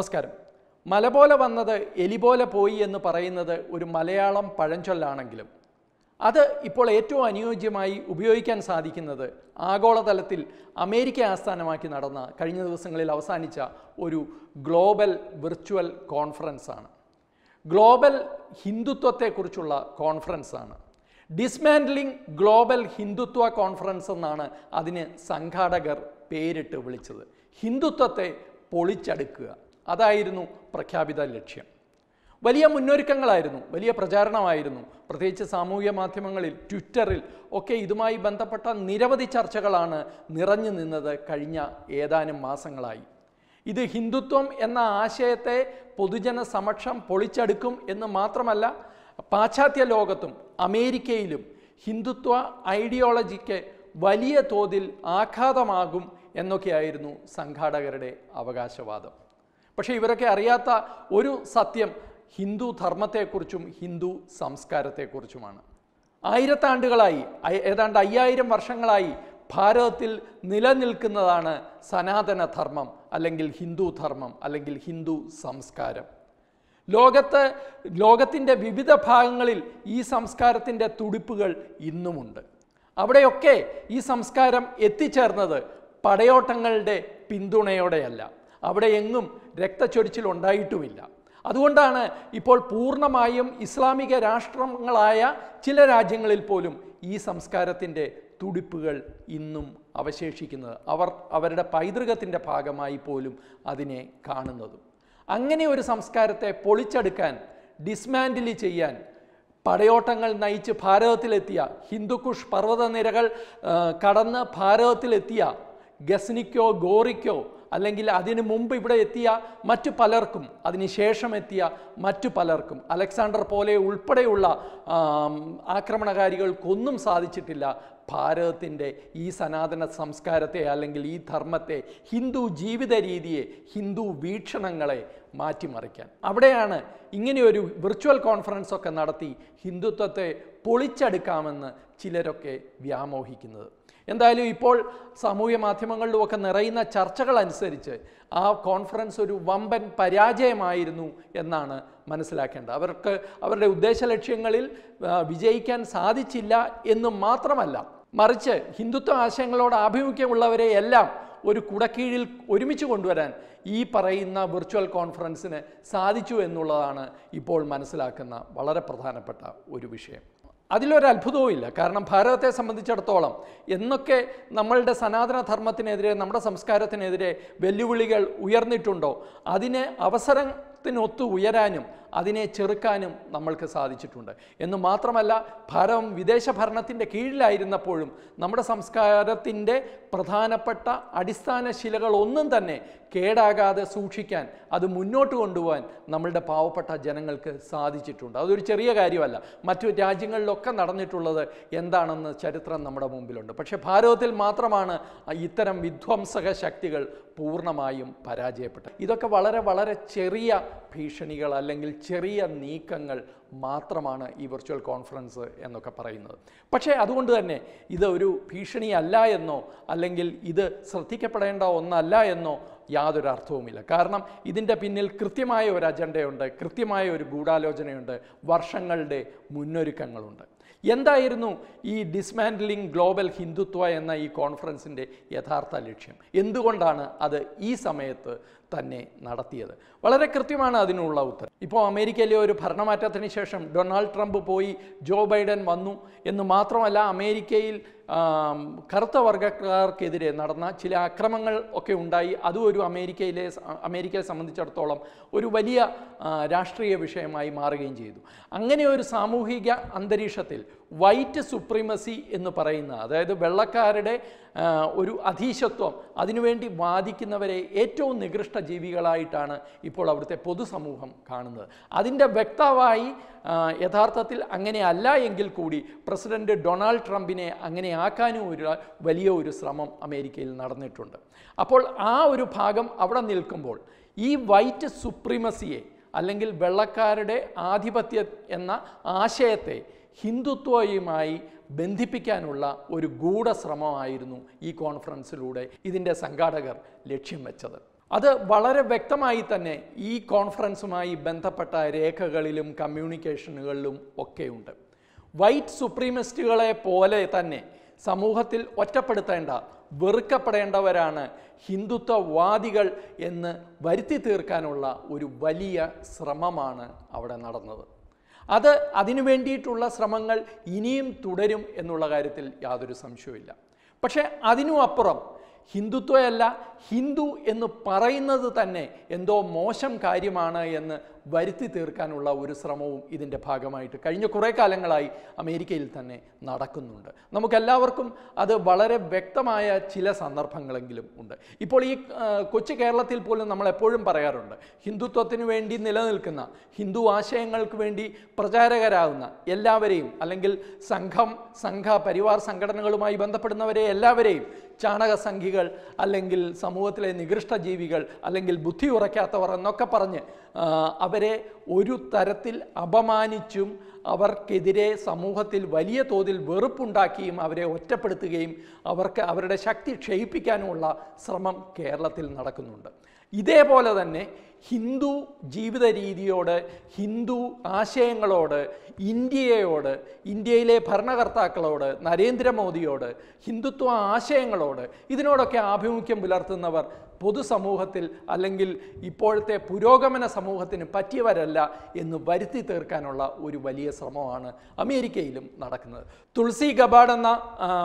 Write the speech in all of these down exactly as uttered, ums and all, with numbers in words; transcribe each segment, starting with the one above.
നമസ്കാരം. മല പോലെ വന്നത് എലി പോലെ പോയി എന്ന് പറയുന്നത് ഒരു മലയാളം പഴഞ്ചൊല്ലാണെങ്കിലും അത് ഇപ്പോൾ ഏറ്റവും അനുയോജ്യമായി ഉപയോഗിക്കാൻ സാധിക്കുന്നത് ആഗോളതലത്തിൽ അമേരിക്ക ആസ്ഥാനമാക്കി നടന്ന കഴിഞ്ഞ ദിവസങ്ങളിൽ അവസാനിച്ച ഒരു ഗ്ലോബൽ വിർച്വൽ കോൺഫറൻസ് ആണ്. ഗ്ലോബൽ ഹിന്ദുത്വത്തെക്കുറിച്ചുള്ള കോൺഫറൻസ് ആണ്. ഡിസ്മാൻഡ്ലിംഗ് ഗ്ലോബൽ ഹിന്ദുത്വ കോൺഫറൻസ് എന്നാണ് അതിന് സംഘാടകർ പേരിട്ട് വിളിച്ചത്. ഹിന്ദുത്വത്തെ പൊളിച്ചടുക്കുക, അതായിരുന്നു പ്രഖ്യാപിത ലക്ഷ്യം. വലിയ മുന്നൊരുക്കങ്ങളായിരുന്നു, വലിയ പ്രചാരണമായിരുന്നു. പ്രത്യേകിച്ച് സാമൂഹ്യ മാധ്യമങ്ങളിൽ, ട്വിറ്ററിൽ ഒക്കെ ഇതുമായി ബന്ധപ്പെട്ട നിരവധി ചർച്ചകളാണ് നിറഞ്ഞു നിന്നത് കഴിഞ്ഞ ഏതാനും മാസങ്ങളായി. ഇത് ഹിന്ദുത്വം എന്ന ആശയത്തെ പൊതുജന സമക്ഷം പൊളിച്ചടുക്കും എന്ന് മാത്രമല്ല, പാശ്ചാത്യ ലോകത്തും അമേരിക്കയിലും ഹിന്ദുത്വ ഐഡിയോളജിക്ക് വലിയ തോതിൽ ആഘാതമാകും എന്നൊക്കെയായിരുന്നു സംഘാടകരുടെ അവകാശവാദം. പക്ഷേ ഇവരൊക്കെ അറിയാത്ത ഒരു സത്യം ഹിന്ദു ധർമ്മത്തെക്കുറിച്ചും ഹിന്ദു സംസ്കാരത്തെക്കുറിച്ചുമാണ്. ആയിരത്താണ്ടുകളായി, ഏതാണ്ട് അയ്യായിരം വർഷങ്ങളായി ഭാരതത്തിൽ നിലനിൽക്കുന്നതാണ് സനാതന ധർമ്മം, അല്ലെങ്കിൽ ഹിന്ദു ധർമ്മം, അല്ലെങ്കിൽ ഹിന്ദു സംസ്കാരം. ലോകത്ത് ലോകത്തിൻ്റെ വിവിധ ഭാഗങ്ങളിൽ ഈ സംസ്കാരത്തിൻ്റെ തുടിപ്പുകൾ ഇന്നുമുണ്ട്. അവിടെയൊക്കെ ഈ സംസ്കാരം എത്തിച്ചേർന്നത് പടയോട്ടങ്ങളുടെ പിന്തുണയോടെയല്ല. അവിടെ എങ്ങും രക്തച്ചൊരിച്ചിൽ ഉണ്ടായിട്ടുമില്ല. അതുകൊണ്ടാണ് ഇപ്പോൾ പൂർണ്ണമായും ഇസ്ലാമിക രാഷ്ട്രങ്ങളായ ചില രാജ്യങ്ങളിൽ പോലും ഈ സംസ്കാരത്തിൻ്റെ തുടിപ്പുകൾ ഇന്നും അവശേഷിക്കുന്നത്. അവർ അവരുടെ പൈതൃകത്തിൻ്റെ ഭാഗമായി പോലും അതിനെ കാണുന്നതും. അങ്ങനെ ഒരു സംസ്കാരത്തെ പൊളിച്ചെടുക്കാൻ, ഡിസ്മാൻഡിൽ ചെയ്യാൻ പടയോട്ടങ്ങൾ നയിച്ച് ഭാരതത്തിലെത്തിയ, ഹിന്ദുക്കുഷ് പർവ്വതനിരകൾ കടന്ന് ഭാരതത്തിലെത്തിയ ഗസ്നിക്കോ ഗോറിക്കോ അല്ലെങ്കിൽ അതിനു മുമ്പ് ഇവിടെ എത്തിയ മറ്റു പലർക്കും, അതിനുശേഷം എത്തിയ മറ്റു പലർക്കും, അലക്സാണ്ടർ പോലെ ഉൾപ്പെടെയുള്ള ആക്രമണകാരികൾക്കൊന്നും സാധിച്ചിട്ടില്ല ഭാരതത്തിൻ്റെ ഈ സനാതന സംസ്കാരത്തെ, അല്ലെങ്കിൽ ഈ ധർമ്മത്തെ, ഹിന്ദു ജീവിത രീതിയെ, ഹിന്ദു വീക്ഷണങ്ങളെ മാറ്റിമറിക്കാൻ. അവിടെയാണ് ഇങ്ങനെയൊരു വിർച്വൽ കോൺഫറൻസ് ഒക്കെ നടത്തി ഹിന്ദുത്വത്തെ പൊളിച്ചെടുക്കാമെന്ന് ചിലരൊക്കെ വ്യാമോഹിക്കുന്നത്. എന്തായാലും ഇപ്പോൾ സാമൂഹ്യ മാധ്യമങ്ങളിലുമൊക്കെ നിറയുന്ന ചർച്ചകൾ അനുസരിച്ച് ആ കോൺഫറൻസ് ഒരു വമ്പൻ പരാജയമായിരുന്നു എന്നാണ് മനസ്സിലാക്കേണ്ടത്. അവർക്ക് അവരുടെ ഉദ്ദേശ ലക്ഷ്യങ്ങളിൽ വിജയിക്കാൻ സാധിച്ചില്ല എന്ന് മാത്രമല്ല, മറിച്ച് ഹിന്ദുത്വ ആശയങ്ങളോട് ആഭിമുഖ്യമുള്ളവരെ എല്ലാം ഒരു കുടക്കീഴിൽ ഒരുമിച്ച് കൊണ്ടുവരാൻ ഈ പറയുന്ന വിർച്വൽ കോൺഫറൻസിന് സാധിച്ചു എന്നുള്ളതാണ് ഇപ്പോൾ മനസ്സിലാക്കുന്ന വളരെ പ്രധാനപ്പെട്ട ഒരു വിഷയം. അതിലൊരു അത്ഭുതവും ഇല്ല. കാരണം ഭാരതത്തെ സംബന്ധിച്ചിടത്തോളം എന്നൊക്കെ നമ്മളുടെ സനാതന ധർമ്മത്തിനെതിരെ, നമ്മുടെ സംസ്കാരത്തിനെതിരെ വെല്ലുവിളികൾ ഉയർന്നിട്ടുണ്ടോ, അതിന് അവസരത്തിനൊത്ത് ഉയരാനും അതിനെ ചെറുക്കാനും നമ്മൾക്ക് സാധിച്ചിട്ടുണ്ട്. എന്ന് മാത്രമല്ല, ഭാരതം വിദേശ ഭരണത്തിൻ്റെ കീഴിലായിരുന്നപ്പോഴും നമ്മുടെ സംസ്കാരത്തിൻ്റെ പ്രധാനപ്പെട്ട അടിസ്ഥാന ശിലകളൊന്നും തന്നെ കേടാകാതെ സൂക്ഷിക്കാൻ, അത് മുന്നോട്ട് കൊണ്ടുപോകാൻ നമ്മളുടെ പാവപ്പെട്ട ജനങ്ങൾക്ക് സാധിച്ചിട്ടുണ്ട്. അതൊരു ചെറിയ കാര്യമല്ല. മറ്റു രാജ്യങ്ങളിലൊക്കെ നടന്നിട്ടുള്ളത് എന്താണെന്ന് ചരിത്രം നമ്മുടെ മുമ്പിലുണ്ട്. പക്ഷേ ഭാരതത്തിൽ മാത്രമാണ് ഇത്തരം വിധ്വംസക ശക്തികൾ പൂർണ്ണമായും പരാജയപ്പെട്ടത്. ഇതൊക്കെ വളരെ വളരെ ചെറിയ ഭീഷണികൾ അല്ലെങ്കിൽ ചെറിയ നീക്കങ്ങൾ മാത്രമാണ് ഈ വിർച്വൽ കോൺഫറൻസ് എന്നൊക്കെ പറയുന്നത്. പക്ഷേ അതുകൊണ്ട് തന്നെ ഇത് ഒരു ഭീഷണിയല്ല എന്നോ അല്ലെങ്കിൽ ഇത് ശ്രദ്ധിക്കപ്പെടേണ്ട ഒന്നല്ല എന്നോ യാതൊരു അർത്ഥവുമില്ല. കാരണം ഇതിൻ്റെ പിന്നിൽ കൃത്യമായ ഒരു അജണ്ടയുണ്ട്, കൃത്യമായ ഒരു ഗൂഢാലോചനയുണ്ട്, വർഷങ്ങളുടെ മുന്നൊരുക്കങ്ങളുണ്ട്. എന്തായിരുന്നു ഈ ഡിസ്മാൻഡ്ലിംഗ് ഗ്ലോബൽ ഹിന്ദുത്വ എന്ന ഈ കോൺഫറൻസിൻ്റെ യഥാർത്ഥ ലക്ഷ്യം? എന്തുകൊണ്ടാണ് അത് ഈ സമയത്ത് തന്നെ നടത്തിയത്? വളരെ കൃത്യമാണ് അതിനുള്ള ഉത്തരം. ഇപ്പോൾ അമേരിക്കയിലെ ഒരു ഭരണമാറ്റത്തിന് ശേഷം ഡൊണാൾഡ് ട്രംപ് പോയി, ജോ ബൈഡൻ വന്നു എന്ന് മാത്രമല്ല, അമേരിക്കയിൽ കറുത്ത വർഗ്ഗക്കാർക്കെതിരെ നടന്ന ചില അക്രമങ്ങൾ ഒക്കെ ഉണ്ടായി. അതും ഒരു അമേരിക്കയിലെ അമേരിക്കയെ സംബന്ധിച്ചിടത്തോളം ഒരു വലിയ രാഷ്ട്രീയ വിഷയമായി മാറുകയും ചെയ്തു. അങ്ങനെ ഒരു സാമൂഹിക അന്തരീക്ഷത്തിൽ വൈറ്റ് സുപ്രീമസി എന്ന് പറയുന്ന, അതായത് വെള്ളക്കാരുടെ ഒരു അധീശത്വം, അതിനുവേണ്ടി വാദിക്കുന്നവരെ ഏറ്റവും നികൃഷ്ട ജീവികളായിട്ടാണ് ഇപ്പോൾ അവിടുത്തെ പൊതുസമൂഹം കാണുന്നത്. അതിൻ്റെ വ്യക്തമായി യഥാർത്ഥത്തിൽ അങ്ങനെ അല്ല എങ്കിൽ കൂടി പ്രസിഡന്റ് ഡൊണാൾഡ് ട്രംപിനെ അങ്ങനെ ആക്കാനും ഒരു വലിയ ഒരു ശ്രമം അമേരിക്കയിൽ നടന്നിട്ടുണ്ട്. അപ്പോൾ ആ ഒരു ഭാഗം അവിടെ നിൽക്കുമ്പോൾ ഈ വൈറ്റ് സുപ്രീമസിയെ, അല്ലെങ്കിൽ വെള്ളക്കാരുടെ ആധിപത്യം എന്ന ആശയത്തെ ഹിന്ദുത്വയുമായി ബന്ധിപ്പിക്കാനുള്ള ഒരു ഗൂഢശ്രമമായിരുന്നു ഈ കോൺഫറൻസിലൂടെ ഇതിൻ്റെ സംഘാടകർ ലക്ഷ്യം വെച്ചത്. അത് വളരെ വ്യക്തമായി തന്നെ ഈ കോൺഫറൻസുമായി ബന്ധപ്പെട്ട രേഖകളിലും കമ്മ്യൂണിക്കേഷനുകളിലും ഒക്കെയുണ്ട്. വൈറ്റ് സുപ്രീമിസ്റ്റുകളെ പോലെ തന്നെ സമൂഹത്തിൽ ഒറ്റപ്പെടുത്തേണ്ട, വെറുക്കപ്പെടേണ്ടവരാണ് ഹിന്ദുത്വവാദികൾ എന്ന് വരുത്തി തീർക്കാനുള്ള ഒരു വലിയ ശ്രമമാണ് അവിടെ നടന്നത്. അത് അതിനു വേണ്ടിയിട്ടുള്ള ശ്രമങ്ങൾ ഇനിയും തുടരും എന്നുള്ള കാര്യത്തിൽ യാതൊരു സംശയവുമില്ല. പക്ഷേ അതിനും അപ്പുറം ഹിന്ദുത്വമല്ല, ഹിന്ദു എന്ന് പറയുന്നത് തന്നെ എന്തോ മോശം കാര്യമാണ് എന്ന് വരുത്തി തീർക്കാനുള്ള ഒരു ശ്രമവും ഇതിൻ്റെ ഭാഗമായിട്ട് കഴിഞ്ഞ കുറേ കാലങ്ങളായി അമേരിക്കയിൽ തന്നെ നടക്കുന്നുണ്ട്. നമുക്കെല്ലാവർക്കും അത് വളരെ വ്യക്തമായ ചില സന്ദർഭങ്ങളെങ്കിലും ഉണ്ട്. ഇപ്പോൾ ഈ കൊച്ചു കേരളത്തിൽ പോലും നമ്മൾ എപ്പോഴും പറയാറുണ്ട്, ഹിന്ദുത്വത്തിന് വേണ്ടി നിലനിൽക്കുന്ന, ഹിന്ദു ആശയങ്ങൾക്ക് വേണ്ടി പ്രചാരകരാകുന്ന എല്ലാവരെയും, അല്ലെങ്കിൽ സംഘം സംഘ പരിവാർ സംഘടനകളുമായി ബന്ധപ്പെടുന്നവരെ എല്ലാവരെയും ചാണകസംഖികൾ, അല്ലെങ്കിൽ സമൂഹത്തിലെ നികൃഷ്ട ജീവികൾ, അല്ലെങ്കിൽ ബുദ്ധി ഉറയ്ക്കാത്തവർ എന്നൊക്കെ പറഞ്ഞ് അവരെ ഒരു തരത്തിൽ അപമാനിച്ചും അവർക്കെതിരെ സമൂഹത്തിൽ വലിയ തോതിൽ വെറുപ്പുണ്ടാക്കിയും അവരെ ഒറ്റപ്പെടുത്തുകയും അവർക്ക് അവരുടെ ശക്തി ക്ഷയിപ്പിക്കാനുമുള്ള ശ്രമം കേരളത്തിൽ നടക്കുന്നുണ്ട്. ഇതേപോലെ തന്നെ ഹിന്ദു ജീവിത രീതിയോട്, ഹിന്ദു ആശയങ്ങളോട്, ഇന്ത്യയോട്, ഇന്ത്യയിലെ ഭരണകർത്താക്കളോട്, നരേന്ദ്രമോദിയോട്, ഹിന്ദുത്വ ആശയങ്ങളോട് ഇതിനോടൊക്കെ ആഭിമുഖ്യം പുലർത്തുന്നവർ പൊതുസമൂഹത്തിൽ അല്ലെങ്കിൽ ഇപ്പോഴത്തെ പുരോഗമന സമൂഹത്തിന് പറ്റിയവരല്ല എന്ന് വരുത്തി തീർക്കാനുള്ള ഒരു വലിയ ശ്രമമാണ് അമേരിക്കയിലും നടക്കുന്നത്. തുളസി ഗബാർഡ് എന്ന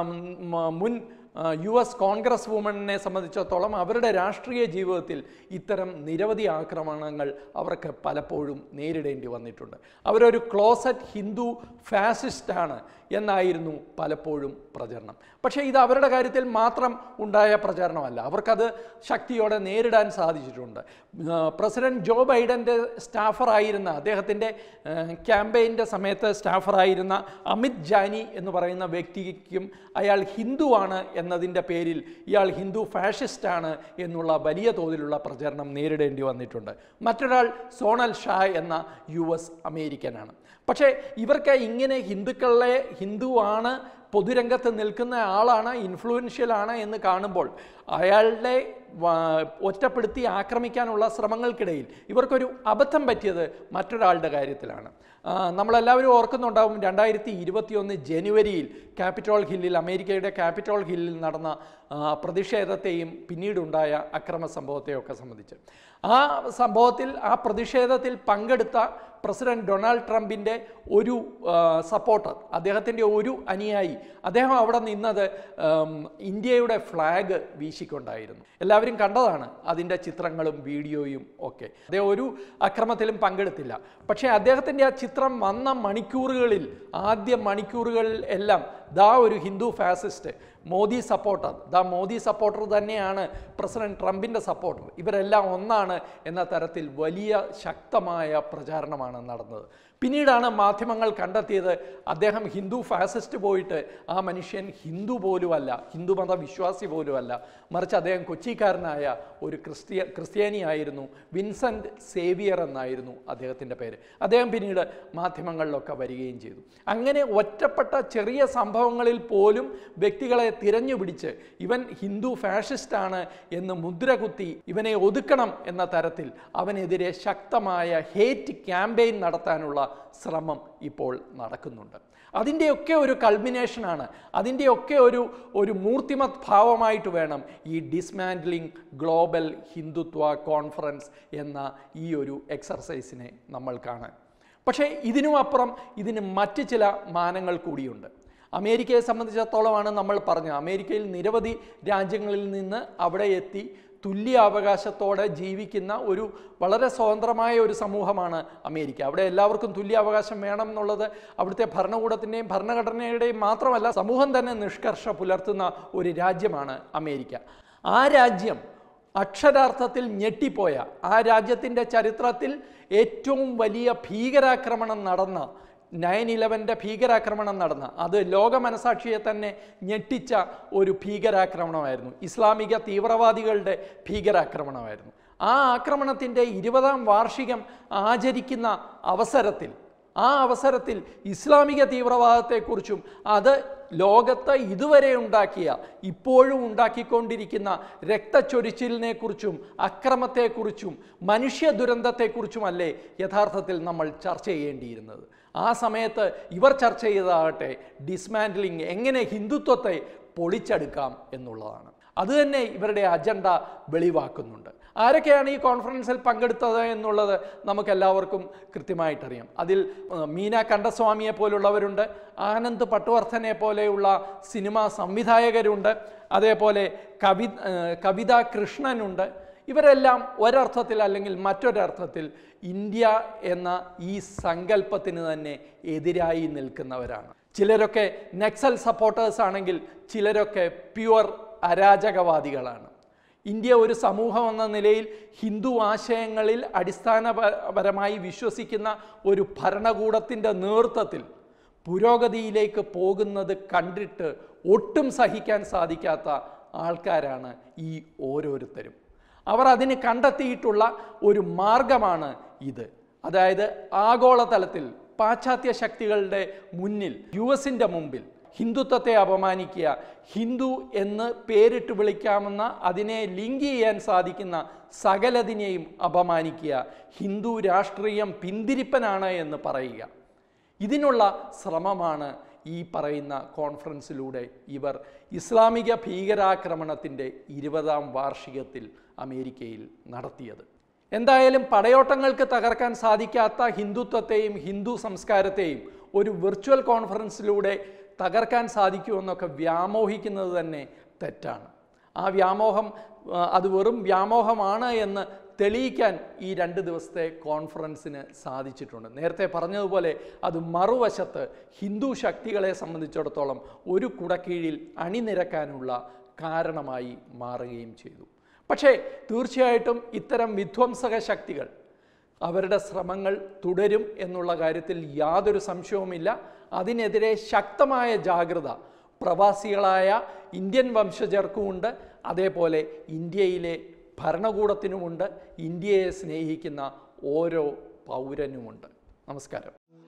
മുൻ യു എസ് കോൺഗ്രസ് വുമണിനെ സംബന്ധിച്ചിടത്തോളം അവരുടെ രാഷ്ട്രീയ ജീവിതത്തിൽ ഇത്തരം നിരവധി ആക്രമണങ്ങൾ അവർക്ക് പലപ്പോഴും നേരിടേണ്ടി വന്നിട്ടുണ്ട്. അവരൊരു ക്ലോസറ്റ് ഹിന്ദു ഫാസിസ്റ്റാണ് എന്നായിരുന്നു പലപ്പോഴും പ്രചരണം. പക്ഷേ ഇത് അവരുടെ കാര്യത്തിൽ മാത്രം ഉണ്ടായ പ്രചാരണമല്ല, അവർക്കത് ശക്തിയോടെ നേരിടാൻ സാധിച്ചിട്ടുണ്ട്. പ്രസിഡന്റ് ജോ ബൈഡൻ്റെ സ്റ്റാഫറായിരുന്ന, അദ്ദേഹത്തിൻ്റെ ക്യാമ്പയിൻ്റെ സമയത്ത് സ്റ്റാഫറായിരുന്ന അമിത് ജാനി എന്ന് പറയുന്ന വ്യക്തിക്കും അയാൾ ഹിന്ദുവാണ് എന്നതിൻ്റെ പേരിൽ ഇയാൾ ഹിന്ദു ഫാഷിസ്റ്റാണ് എന്നുള്ള വലിയ തോതിലുള്ള പ്രചരണം നേരിടേണ്ടി വന്നിട്ടുണ്ട്. മറ്റൊരാൾ സോണൽ ഷാ എന്ന യു എസ് അമേരിക്കനാണ്. പക്ഷേ ഇവർക്ക് ഇങ്ങനെ ഹിന്ദുക്കളെ, ഹിന്ദുവാണ്, പൊതുരംഗത്ത് നിൽക്കുന്ന ആളാണ്, ഇൻഫ്ലുവൻഷ്യലാണ് എന്ന് കാണുമ്പോൾ അയാളുടെ ഒറ്റപ്പെടുത്തി ആക്രമിക്കാനുള്ള ശ്രമങ്ങൾക്കിടയിൽ ഇവർക്കൊരു അബദ്ധം പറ്റിയത് മറ്റൊരാളുടെ കാര്യത്തിലാണ്. നമ്മളെല്ലാവരും ഓർക്കുന്നുണ്ടാവും, രണ്ടായിരത്തി ഇരുപത്തി ഒന്ന് ജനുവരിയിൽ ക്യാപിറ്റോൾ ഹില്ലിൽ, അമേരിക്കയുടെ ക്യാപിറ്റോൾ ഹില്ലിൽ നടന്ന പ്രതിഷേധത്തെയും പിന്നീടുണ്ടായ അക്രമ സംഭവത്തെയൊക്കെ സംബന്ധിച്ച്. ആ സംഭവത്തിൽ, ആ പ്രതിഷേധത്തിൽ പങ്കെടുത്ത പ്രസിഡന്റ് ഡൊണാൾഡ് ട്രംപിൻ്റെ ഒരു സപ്പോർട്ടർ, അദ്ദേഹത്തിൻ്റെ ഒരു അനുയായി, അദ്ദേഹം അവിടെ നിന്നത് ഇന്ത്യയുടെ ഫ്ലാഗ് വീശിക്കൊണ്ടായിരുന്നു. എല്ലാവരും കണ്ടതാണ് അതിൻ്റെ ചിത്രങ്ങളും വീഡിയോയും ഒക്കെ. അദ്ദേഹം ഒരു അക്രമത്തിലും പങ്കെടുത്തില്ല. പക്ഷേ അദ്ദേഹത്തിൻ്റെ ആ ചിത്രം വന്ന മണിക്കൂറുകളിൽ, ആദ്യ മണിക്കൂറുകളിൽ എല്ലാം ദാ ഒരു ഹിന്ദു ഫാസിസ്റ്റ്, മോദി സപ്പോർട്ടർ, ദാ മോദി സപ്പോർട്ടർ തന്നെയാണ് പ്രസിഡന്റ് ട്രംപിൻ്റെ സപ്പോർട്ടർ, ഇവരെല്ലാം ഒന്നാണ് എന്ന തരത്തിൽ വലിയ ശക്തമായ പ്രചാരണമാണ് നടന്നത്. പിന്നീടാണ് മാധ്യമങ്ങൾ കണ്ടെത്തിയത് അദ്ദേഹം ഹിന്ദു ഫാസിസ്റ്റ് പോയിട്ട് ആ മനുഷ്യൻ ഹിന്ദു പോലുമല്ല, ഹിന്ദുമത വിശ്വാസി പോലുമല്ല, മറിച്ച് അദ്ദേഹം കൊച്ചിക്കാരനായ ഒരു ക്രിസ്ത്യ ക്രിസ്ത്യാനിയായിരുന്നു. വിൻസെൻ്റ് സേവിയർ എന്നായിരുന്നു അദ്ദേഹത്തിൻ്റെ പേര്. അദ്ദേഹം പിന്നീട് മാധ്യമങ്ങളിലൊക്കെ വരികയും ചെയ്തു. അങ്ങനെ ഒറ്റപ്പെട്ട ചെറിയ സംഭവങ്ങളിൽ പോലും വ്യക്തികളെ തിരഞ്ഞുപിടിച്ച് ഇവൻ ഹിന്ദു ഫാഷിസ്റ്റാണ് എന്ന് മുദ്ര കുത്തി ഇവനെ ഒതുക്കണം എന്ന തരത്തിൽ അവനെതിരെ ശക്തമായ ഹേറ്റ് ക്യാമ്പയിൻ നടത്താനുള്ള ശ്രമം ഇപ്പോൾ നടക്കുന്നുണ്ട്. അതിൻ്റെയൊക്കെ ഒരു കൾമിനേഷനാണ്, അതിൻ്റെയൊക്കെ ഒരു ഒരു മൂർത്തിമത് ഭാവമായിട്ട് വേണം ഈ ഡിസ്മാൻഡ്ലിംഗ് ഗ്ലോബൽ ഹിന്ദുത്വ കോൺഫറൻസ് എന്ന ഈ ഒരു എക്സർസൈസിനെ നമ്മൾ കാണാൻ. പക്ഷേ ഇതിനും അപ്പുറം ഇതിന് മറ്റ് ചില മാനങ്ങൾ കൂടിയുണ്ട്. അമേരിക്കയെ സംബന്ധിച്ചിടത്തോളമാണ് നമ്മൾ പറഞ്ഞത്, അമേരിക്കയിൽ നിരവധി രാജ്യങ്ങളിൽ നിന്ന് അവിടെ എത്തി തുല്യ അവകാശത്തോടെ ജീവിക്കുന്ന ഒരു വളരെ സ്വതന്ത്രമായ ഒരു സമൂഹമാണ് അമേരിക്ക. അവിടെ എല്ലാവർക്കും തുല്യ അവകാശം വേണം എന്നുള്ളത് അവിടുത്തെ ഭരണകൂടത്തിൻ്റെയും ഭരണഘടനയുടെയും മാത്രമല്ല, സമൂഹം തന്നെ നിഷ്കർഷ പുലർത്തുന്ന ഒരു രാജ്യമാണ് അമേരിക്ക. ആ രാജ്യം അക്ഷരാർത്ഥത്തിൽ ഞെട്ടിപ്പോയ, ആ രാജ്യത്തിൻ്റെ ചരിത്രത്തിൽ ഏറ്റവും വലിയ ഭീകരാക്രമണം നടന്ന, നയൻ ഇലവൻ്റെ ഭീകരാക്രമണം നടന്ന, അത് ലോക മനസാക്ഷിയെ തന്നെ ഞെട്ടിച്ച ഒരു ഭീകരാക്രമണമായിരുന്നു. ഇസ്ലാമിക തീവ്രവാദികളുടെ ഭീകരാക്രമണമായിരുന്നു. ആ ആക്രമണത്തിൻ്റെ ഇരുപതാം വാർഷികം ആചരിക്കുന്ന അവസരത്തിൽ, ആ അവസരത്തിൽ ഇസ്ലാമിക തീവ്രവാദത്തെക്കുറിച്ചും അത് ലോകത്ത് ഇതുവരെ ഉണ്ടാക്കിയ ഇപ്പോഴും ഉണ്ടാക്കിക്കൊണ്ടിരിക്കുന്ന രക്തച്ചൊരിച്ചിലിനെക്കുറിച്ചും അക്രമത്തെക്കുറിച്ചും മനുഷ്യ ദുരന്തത്തെക്കുറിച്ചുമല്ലേ യഥാർത്ഥത്തിൽ നമ്മൾ ചർച്ച ചെയ്യേണ്ടിയിരുന്നത്. ആ സമയത്ത് ഇവർ ചർച്ച ചെയ്തതാകട്ടെ ഡിസ്മാൻഡലിങ്, എങ്ങനെ ഹിന്ദുത്വത്തെ പൊളിച്ചെടുക്കാം എന്നുള്ളതാണ്. അതുതന്നെ ഇവരുടെ അജണ്ട വെളിവാക്കുന്നുണ്ട്. ആരൊക്കെയാണ് ഈ കോൺഫറൻസിൽ പങ്കെടുത്തത് എന്നുള്ളത് നമുക്കെല്ലാവർക്കും കൃത്യമായിട്ടറിയാം. അതിൽ മീന കണ്ഠസ്വാമിയെ പോലുള്ളവരുണ്ട്, ആനന്ദ് പട്വർദ്ധനെ പോലെയുള്ള സിനിമാ സംവിധായകരുണ്ട്, അതേപോലെ കവി കവിത കൃഷ്ണനുണ്ട്. ഇവരെല്ലാം ഒരർത്ഥത്തിൽ അല്ലെങ്കിൽ മറ്റൊരർത്ഥത്തിൽ ഇന്ത്യ എന്ന ഈ സങ്കല്പത്തിന് തന്നെ എതിരായി നിൽക്കുന്നവരാണ്. ചിലരൊക്കെ നക്സൽ സപ്പോർട്ടേഴ്സ് ആണെങ്കിൽ ചിലരൊക്കെ പ്യുവർ അരാജകവാദികളാണ്. ഇന്ത്യ ഒരു സമൂഹം എന്ന നിലയിൽ ഹിന്ദു ആശയങ്ങളിൽ അടിസ്ഥാനപരമായി വിശ്വസിക്കുന്ന ഒരു ഭരണകൂടത്തിൻ്റെ നേതൃത്വത്തിൽ പുരോഗതിയിലേക്ക് പോകുന്നത് കണ്ടിട്ട് ഒട്ടും സഹിക്കാൻ സാധിക്കാത്ത ആൾക്കാരാണ് ഈ ഓരോരുത്തരും. അവർ അതിന് കണ്ടെത്തിയിട്ടുള്ള ഒരു മാർഗമാണ് ഇത്. അതായത് ആഗോളതലത്തിൽ പാശ്ചാത്യ ശക്തികളുടെ മുന്നിൽ, യു എസിൻ്റെ മുമ്പിൽ ഹിന്ദുത്വത്തെ അപമാനിക്കുക, ഹിന്ദു എന്ന് പേരിട്ട് വിളിക്കാമെന്ന അതിനെ ലിങ്ക് ചെയ്യാൻ സാധിക്കുന്ന സകലതിനെയും അപമാനിക്കുക, ഹിന്ദു രാഷ്ട്രീയം പിന്തിരിപ്പനാണ് എന്ന് പറയുക. ഇതിനുള്ള ശ്രമമാണ് ഈ പറയുന്ന കോൺഫറൻസിലൂടെ ഇവർ ഇസ്ലാമിക ഭീകരാക്രമണത്തിൻ്റെ ഇരുപതാം വാർഷികത്തിൽ അമേരിക്കയിൽ നടത്തിയത്. എന്തായാലും പടയോട്ടങ്ങൾക്ക് തകർക്കാൻ സാധിക്കാത്ത ഹിന്ദുത്വത്തെയും ഹിന്ദു സംസ്കാരത്തെയും ഒരു വിർച്വൽ കോൺഫറൻസിലൂടെ തകർക്കാൻ സാധിക്കുമെന്നൊക്കെ വ്യാമോഹിക്കുന്നത് തന്നെ തെറ്റാണ്. ആ വ്യാമോഹം അത് വെറും വ്യാമോഹമാണ് എന്ന് തെളിയിക്കാൻ ഈ രണ്ട് ദിവസത്തെ കോൺഫറൻസിന് സാധിച്ചിട്ടുണ്ട്. നേരത്തെ പറഞ്ഞതുപോലെ അത് മറുവശത്ത് ഹിന്ദു ശക്തികളെ സംബന്ധിച്ചിടത്തോളം ഒരു കുടക്കീഴിൽ അണിനിരക്കാനുള്ള കാരണമായി മാറുകയും ചെയ്തു. പക്ഷേ തീർച്ചയായിട്ടും ഇത്തരം വിധ്വംസക ശക്തികൾ അവരുടെ ശ്രമങ്ങൾ തുടരും എന്നുള്ള കാര്യത്തിൽ യാതൊരു സംശയവുമില്ല. അതിനെതിരെ ശക്തമായ ജാഗ്രത പ്രവാസികളായ ഇന്ത്യൻ വംശജർക്കുമുണ്ട്, അതേപോലെ ഇന്ത്യയിലെ ഭരണകൂടത്തിനുമുണ്ട്, ഇന്ത്യയെ സ്നേഹിക്കുന്ന ഓരോ പൗരനുമുണ്ട്. നമസ്കാരം.